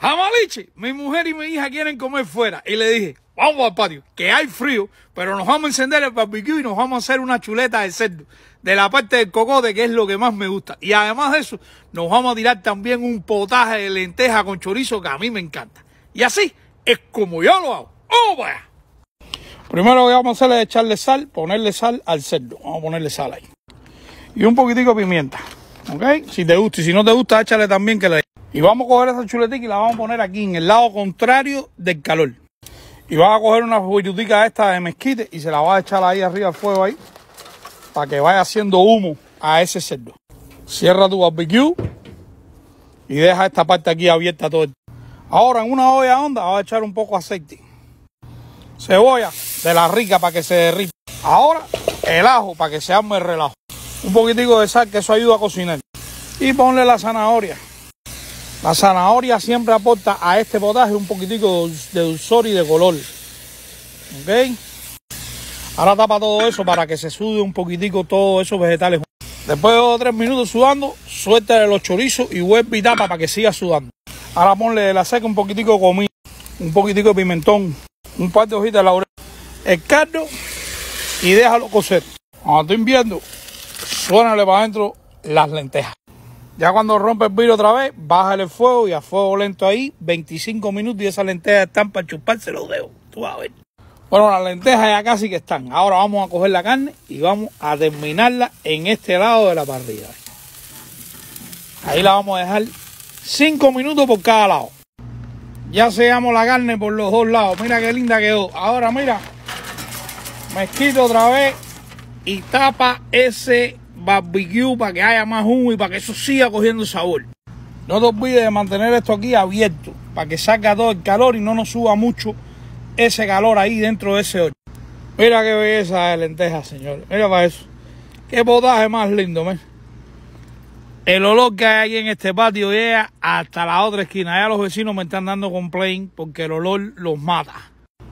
Jamaliche, mi mujer y mi hija quieren comer fuera. Y le dije, vamos al patio, que hay frío, pero nos vamos a encender el barbecue y nos vamos a hacer una chuleta de cerdo. De la parte del cocote, que es lo que más me gusta. Y además de eso, nos vamos a tirar también un potaje de lenteja con chorizo que a mí me encanta. Y así es como yo lo hago. ¡Oh, vaya! Primero lo que vamos a hacer es echarle sal, ponerle sal al cerdo. Vamos a ponerle sal ahí. Y un poquitico de pimienta. ¿Ok? Si te gusta. Y si no te gusta, échale también que le... Y vamos a coger esa chuletica y la vamos a poner aquí en el lado contrario del calor. Y vas a coger una virutica esta de mezquite y se la vas a echar ahí arriba al fuego ahí. Para que vaya haciendo humo a ese cerdo. Cierra tu barbecue y deja esta parte aquí abierta todo el tiempo. Ahora en una olla honda vas a echar un poco de aceite. Cebolla de la rica para que se derrita. Ahora el ajo para que se arme el relajo. Un poquitico de sal que eso ayuda a cocinar. Y ponle la zanahoria. La zanahoria siempre aporta a este potaje un poquitico de dulzor y de color. ¿Ok? Ahora tapa todo eso para que se sude un poquitico todos esos vegetales. Después de 2 o 3 minutos sudando, suéltale los chorizos y vuelve y tapa para que siga sudando. Ahora ponle de la seca un poquitico de comino, un poquitico de pimentón, un par de hojitas de laurel, el caldo y déjalo cocer. Cuando esté hirviendo, suénale para adentro las lentejas. Ya cuando rompe el vidrio otra vez, bájale el fuego y a fuego lento ahí, 25 minutos y esas lentejas están para chuparse los dedos. Tú vas a ver. Bueno, las lentejas ya casi que están. Ahora vamos a coger la carne y vamos a terminarla en este lado de la parrilla. Ahí la vamos a dejar 5 minutos por cada lado. Ya sellamos la carne por los 2 lados. Mira qué linda quedó. Ahora mira, mezquito otra vez y tapa ese barbecue para que haya más humo y para que eso siga cogiendo sabor. No te olvides de mantener esto aquí abierto para que salga todo el calor y no nos suba mucho ese calor ahí dentro de ese horno. Mira qué belleza de lentejas, señores. Mira para eso. Qué potaje más lindo, ¿ves? El olor que hay aquí en este patio llega hasta la otra esquina. Ya los vecinos me están dando complaint porque el olor los mata.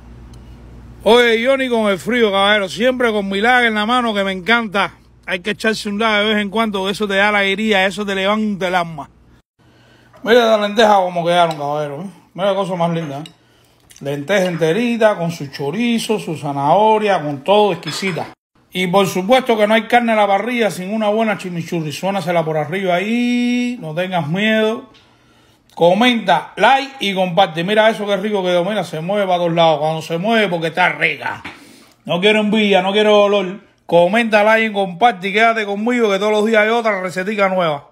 Oye, yo ni con el frío, caballero. Siempre con mi laga en la mano que me encanta. Hay que echarse un lado de vez en cuando. Eso te da la alegría, eso te levanta el alma. Mira las lentejas como quedaron, caballero. Mira la cosa más linda, ¿eh? Lenteja enterita, con su chorizo, su zanahoria, con todo exquisita. Y por supuesto que no hay carne a la parrilla sin una buena chimichurri. Suénasela por arriba ahí, no tengas miedo. Comenta, like y comparte. Mira eso que rico quedó. Mira, se mueve para todos lados. Cuando se mueve porque está rica. No quiero envidia, no quiero dolor. Comenta, like y comparte y quédate conmigo que todos los días hay otra recetica nueva.